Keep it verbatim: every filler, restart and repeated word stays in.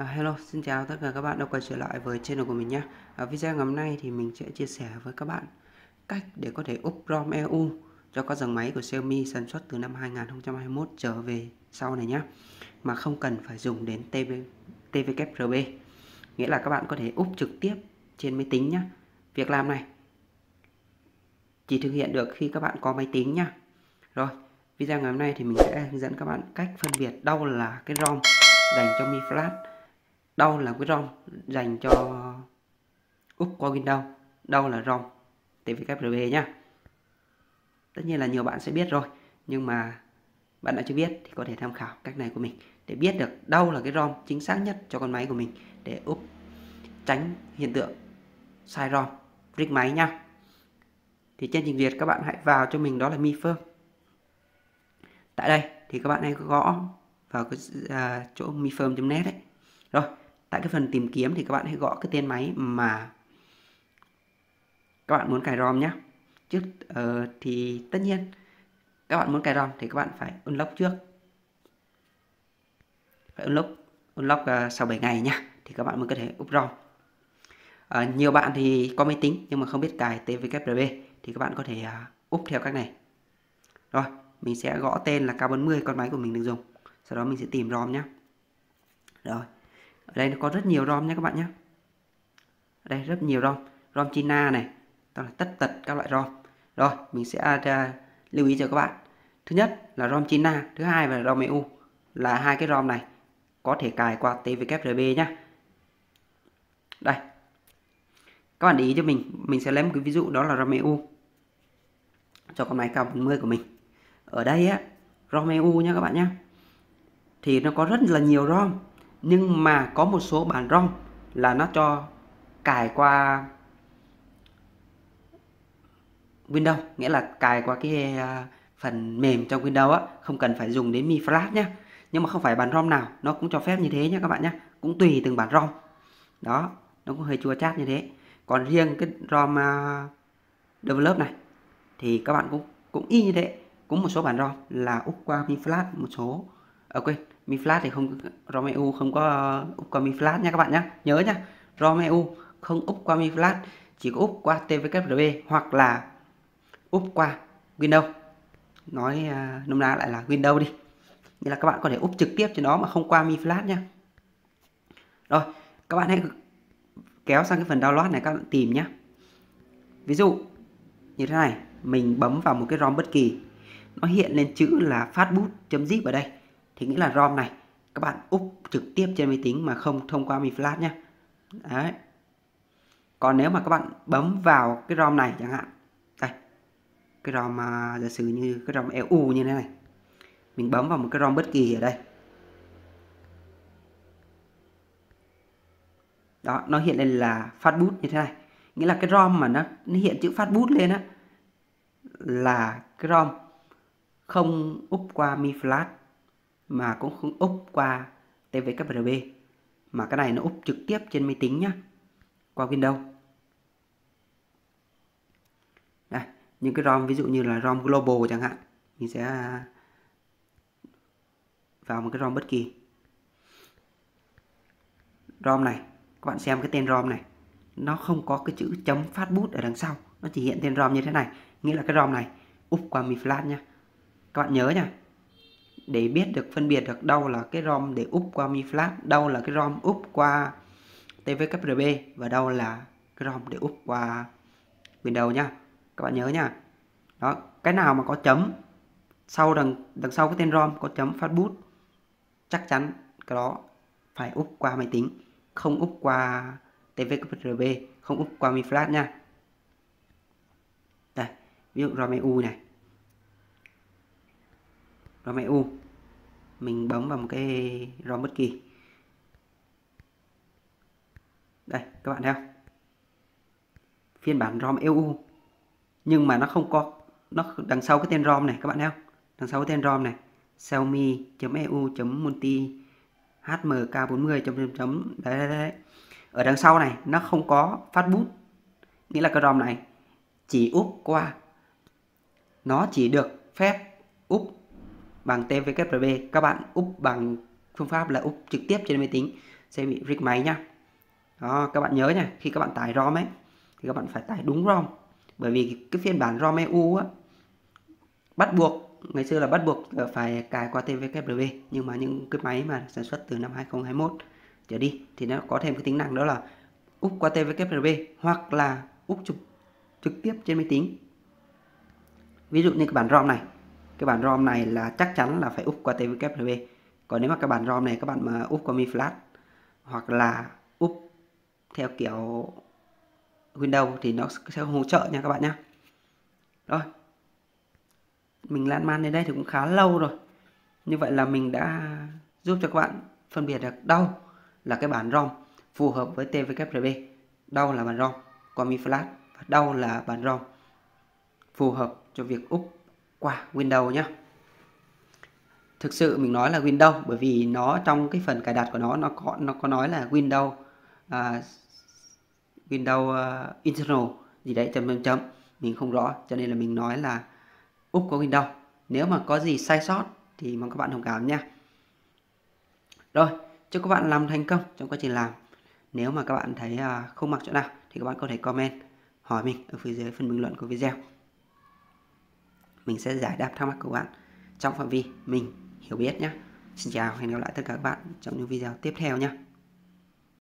À, hello, xin chào tất cả các bạn đã quay trở lại với channel của mình nhé. À, video ngày hôm nay thì mình sẽ chia sẻ với các bạn cách để có thể úp ROM e u cho các dòng máy của Xiaomi sản xuất từ năm hai nghìn không trăm hai mươi mốt trở về sau này nhé, mà không cần phải dùng đến tê vê kép rờ bê, nghĩa là các bạn có thể úp trực tiếp trên máy tính nhé. Việc làm này chỉ thực hiện được khi các bạn có máy tính nhé. Rồi, video ngày hôm nay thì mình sẽ hướng dẫn các bạn cách phân biệt đâu là cái ROM dành cho Mi Flash, đâu là cái ROM dành cho úp qua Windows, đâu là ROM tê vê kép rờ bê nhá. Tất nhiên là nhiều bạn sẽ biết rồi, nhưng mà bạn đã chưa biết thì có thể tham khảo cách này của mình để biết được đâu là cái ROM chính xác nhất cho con máy của mình để úp, tránh hiện tượng sai ROM, rích máy nhá. Thì trên trình duyệt các bạn hãy vào cho mình đó là Mi Firm. Tại đây thì các bạn hãy gõ vào cái à, chỗ mi firm chấm net đấy. Rồi, tại cái phần tìm kiếm thì các bạn hãy gõ cái tên máy mà các bạn muốn cài ROM nhé. Trước uh, thì tất nhiên các bạn muốn cài ROM thì các bạn phải unlock trước. Phải unlock unlock uh, sau bảy ngày nhá thì các bạn mới có thể úp ROM. Uh, nhiều bạn thì có máy tính nhưng mà không biết cài tê vê kép rờ bê thì các bạn có thể uh, úp theo cách này. Rồi, mình sẽ gõ tên là K bốn mươi con máy của mình được dùng. Sau đó mình sẽ tìm ROM nhé. Rồi, ở đây nó có rất nhiều ROM nhé các bạn nhé. Ở đây rất nhiều ROM, ROM China này, toàn là tất tật các loại ROM. Rồi, mình sẽ uh, lưu ý cho các bạn. Thứ nhất là ROM China, thứ hai là ROM e u. Là hai cái ROM này có thể cài qua tê vê kép rờ bê nhé. Đây, các bạn để ý cho mình, mình sẽ lấy một cái ví dụ đó là ROM e u cho con máy K bốn mươi của mình. Ở đây á, ROM e u nhé các bạn nhé, thì nó có rất là nhiều ROM, nhưng mà có một số bản ROM là nó cho cài qua Windows, nghĩa là cài qua cái uh, phần mềm trong Windows á, không cần phải dùng đến Mi Flash nhé. Nhưng mà không phải bản ROM nào nó cũng cho phép như thế nhé các bạn nhé, cũng tùy từng bản ROM. Đó, nó cũng hơi chua chát như thế. Còn riêng cái ROM uh, Develop này thì các bạn cũng cũng y như thế, cũng một số bản ROM là úp qua Mi Flash, một số à, quên, Mi Flash thì không, ROM e u không có úp qua Mi Flash nha các bạn nhé. Nhớ nhá, ROM e u không úp qua Mi Flash, chỉ có úp qua tê vê kép rờ bê hoặc là úp qua Windows. Nói uh, nôm na lại là Windows đi, nghĩa là các bạn có thể úp trực tiếp trên đó mà không qua Mi Flash nhé. Rồi, các bạn hãy kéo sang cái phần download này, các bạn tìm nhé. Ví dụ như thế này, mình bấm vào một cái ROM bất kỳ, nó hiện lên chữ là fastboot.zip ở đây, thì nghĩa là ROM này các bạn úp trực tiếp trên máy tính mà không thông qua Mi Flash nhé. Đấy. Còn nếu mà các bạn bấm vào cái ROM này chẳng hạn, đây, cái ROM uh, giả sử như cái ROM e u như thế này, mình bấm vào một cái ROM bất kỳ ở đây, đó, nó hiện lên là fastboot như thế này, nghĩa là cái ROM mà nó, nó hiện chữ fastboot lên á là cái ROM không úp qua Mi Flash mà cũng không úp qua tê vê kép rờ bê, mà cái này nó úp trực tiếp trên máy tính nhá, qua Windows. Đây, những cái ROM ví dụ như là ROM Global chẳng hạn, mình sẽ vào một cái ROM bất kỳ. ROM này, các bạn xem cái tên ROM này, nó không có cái chữ chấm fastboot ở đằng sau, nó chỉ hiện tên ROM như thế này, nghĩa là cái ROM này úp qua Mi Flash nha. Các bạn nhớ nha, để biết được, phân biệt được đâu là cái ROM để úp qua Mi Flash, đâu là cái ROM úp qua tê vê kép rờ bê và đâu là cái ROM để úp qua Windows nhá. Các bạn nhớ nha. Đó, cái nào mà có chấm sau đằng đằng sau cái tên ROM có chấm fastboot, chắc chắn cái đó phải úp qua máy tính, không úp qua tê vê kép rờ bê, không úp qua Mi Flash nha. Đây, ví dụ ROM e u này, ROM e u, mình bấm vào một cái ROM bất kỳ. Đây, các bạn thấy không? Phiên bản ROM e u, nhưng mà nó không có, nó đằng sau cái tên ROM này, các bạn thấy không? Đằng sau cái tên ROM này, xiaomi.eu.multi hmk bốn mươi chấm chấm chấm đấy, đấy đấy. Ở đằng sau này nó không có fastboot, nghĩa là cái ROM này chỉ úp qua, nó chỉ được phép úp bằng tê vê kép rờ bê. Các bạn úp bằng phương pháp là úp trực tiếp trên máy tính, sẽ bị rích máy nhá. Đó, các bạn nhớ nha, khi các bạn tải ROM ấy thì các bạn phải tải đúng ROM, bởi vì cái phiên bản ROM e u á, bắt buộc ngày xưa là bắt buộc phải cài qua tê vê kép lờ vê, nhưng mà những cái máy mà sản xuất từ năm hai không hai mốt trở đi thì nó có thêm cái tính năng đó là úp qua tê vê kép lờ vê hoặc là úp trực trực tiếp trên máy tính. Ví dụ như cái bản ROM này, cái bản ROM này là chắc chắn là phải úp qua tê vê kép lờ vê. Còn nếu mà cái bản ROM này các bạn mà úp qua MiFlash hoặc là úp theo kiểu Windows thì nó sẽ không hỗ trợ nha các bạn nhé. Rồi, mình lan man đến đây thì cũng khá lâu rồi. Như vậy là mình đã giúp cho các bạn phân biệt được đâu là cái bản ROM phù hợp với tê vê kép lờ vê, đâu là bản ROM qua MiFlash và đâu là bản ROM phù hợp cho việc úp qua Windows nhé. Thực sự mình nói là Windows bởi vì nó trong cái phần cài đặt của nó nó có nó có nói là Windows uh, Windows uh, internal gì đấy chấm chấm chấm, mình không rõ cho nên là mình nói là úp qua Windows. Nếu mà có gì sai sót thì mong các bạn thông cảm nha. Rồi, chúc các bạn làm thành công trong quá trình làm. Nếu mà các bạn thấy uh, không mặc chỗ nào thì các bạn có thể comment hỏi mình ở phía dưới phần bình luận của video. Mình sẽ giải đáp thắc mắc của bạn trong phạm vi mình hiểu biết nhé. Xin chào, hẹn gặp lại tất cả các bạn trong những video tiếp theo nhé.